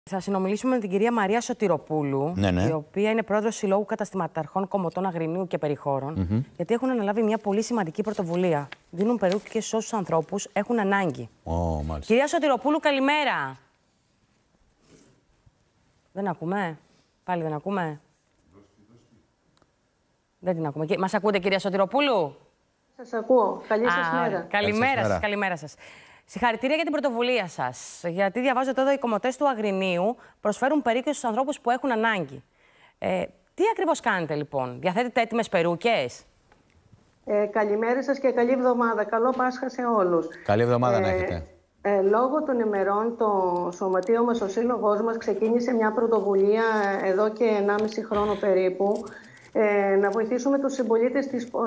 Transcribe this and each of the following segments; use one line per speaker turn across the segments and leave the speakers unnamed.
Θα συνομιλήσουμε με την κυρία Μαρία Σωτηροπούλου, η οποία είναι πρόεδρος Συλλόγου Καταστηματαρχών Κομωτών Αγρινίου και Περιχώρων, γιατί έχουν αναλάβει μια πολύ σημαντική πρωτοβουλία. Δίνουν περούκες σε όσους ανθρώπους έχουν ανάγκη. Κυρία Σωτηροπούλου, καλημέρα. Δεν ακούμε. Πάλι δεν ακούμε. Δεν την ακούμε. Μας ακούτε, κυρία Σωτηροπούλου?
Σας ακούω. Καλή σας μέρα.
Καλημέρα σας. Καλημέρα σας. Συγχαρητήρια για την πρωτοβουλία σας. Γιατί διαβάζετε εδώ, οι κομωτές του Αγρινίου προσφέρουν περούκες στους ανθρώπους που έχουν ανάγκη. Τι ακριβώς κάνετε, λοιπόν? Διαθέτετε έτοιμες περούκες?
Καλημέρα σας και καλή εβδομάδα. Καλό Πάσχα σε όλους.
Καλή εβδομάδα να έχετε.
Λόγω των ημερών, το σωματείο μας, ο σύλλογός μας, ξεκίνησε μια πρωτοβουλία εδώ και 1,5 χρόνο περίπου, να βοηθήσουμε τους συμπολίτες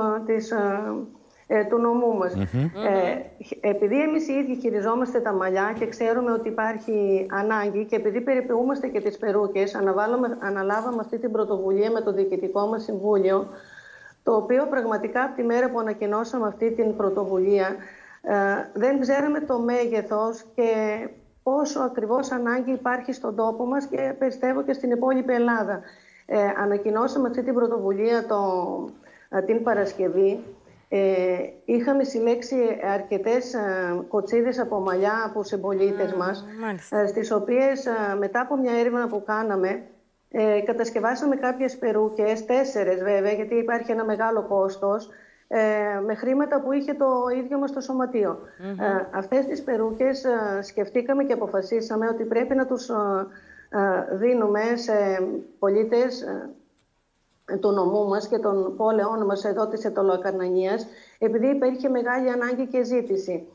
του νομού μας. Επειδή εμείς οι ίδιοι χειριζόμαστε τα μαλλιά και ξέρουμε ότι υπάρχει ανάγκη και επειδή περιποιούμαστε και τις περούκες, αναλάβαμε αυτή την πρωτοβουλία με το Διοικητικό μας Συμβούλιο, το οποίο πραγματικά από τη μέρα που ανακοινώσαμε αυτή την πρωτοβουλία δεν ξέραμε το μέγεθος και πόσο ακριβώς ανάγκη υπάρχει στον τόπο μας και πιστεύω και στην υπόλοιπη Ελλάδα. Ανακοινώσαμε αυτή την πρωτοβουλία την Παρασκευή. Είχαμε συλλέξει αρκετές κοτσίδες από μαλλιά από συμπολίτες μας, στις οποίες μετά από μια έρευνα που κάναμε κατασκευάσαμε κάποιες περούκες, 4 βέβαια, γιατί υπάρχει ένα μεγάλο κόστος, με χρήματα που είχε το ίδιο μας το σωματείο. Αυτές τις περούκες σκεφτήκαμε και αποφασίσαμε ότι πρέπει να τους δίνουμε σε πολίτες του νομού μας και των πόλεων μας εδώ της Αιτωλοακαρνανίας, επειδή υπήρχε μεγάλη ανάγκη και ζήτηση.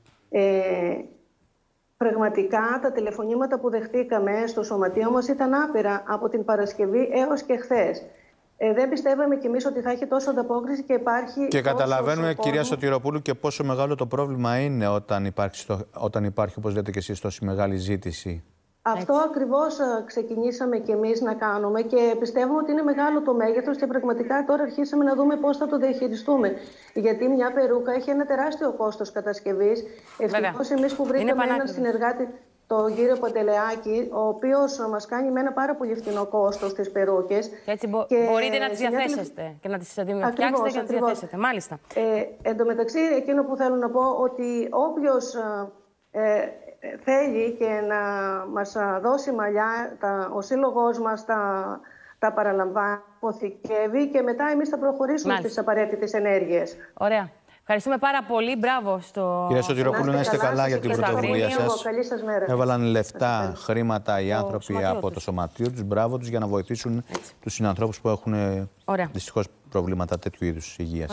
Πραγματικά τα τηλεφωνήματα που δεχτήκαμε στο σωματείο μας ήταν άπειρα από την Παρασκευή έως και χθες. Δεν πιστεύαμε κι εμείς ότι θα έχει τόσο ανταπόκριση και υπάρχει.
Και καταλαβαίνουμε, κυρία Σωτηροπούλου, και πόσο μεγάλο το πρόβλημα είναι όταν υπάρχει, όπως λέτε και εσείς, τόση μεγάλη ζήτηση.
Αυτό ακριβώς ξεκινήσαμε κι εμείς να κάνουμε και πιστεύουμε ότι είναι μεγάλο το μέγεθος και πραγματικά τώρα αρχίσαμε να δούμε πώς θα το διαχειριστούμε. Γιατί μια περούκα έχει ένα τεράστιο κόστος κατασκευής. Ευτυχώς εμείς που βρήκαμε έναν συνεργάτη, τον κύριο Παντελεάκη, ο οποίος μας κάνει με ένα πάρα πολύ φθηνό κόστος τις περούκες.
Έτσι μπορείτε να τις διαθέσετε και να τις φτιάξετε και να τις διαθέσετε. Μάλιστα.
Εν τω μεταξύ, εκείνο που θέλω να πω ότι όποιος θέλει και να μας δώσει μαλλιά, ο σύλλογός μας τα παραλαμβάνει, αποθηκεύει και μετά εμείς θα προχωρήσουμε στις απαραίτητες ενέργειες.
Ωραία. Ευχαριστούμε πάρα πολύ. Μπράβο στο...
Κυρία Σωτηροπούλου, να είστε καλά για την πρωτοβουλία σας.
Καλή σας μέρα.
Έβαλαν λεφτά, χρήματα οι άνθρωποι από το σωματείο τους. Μπράβο τους για να βοηθήσουν τους συνανθρώπους που έχουν δυστυχώς προβλήματα τέτοιου είδους υγείας.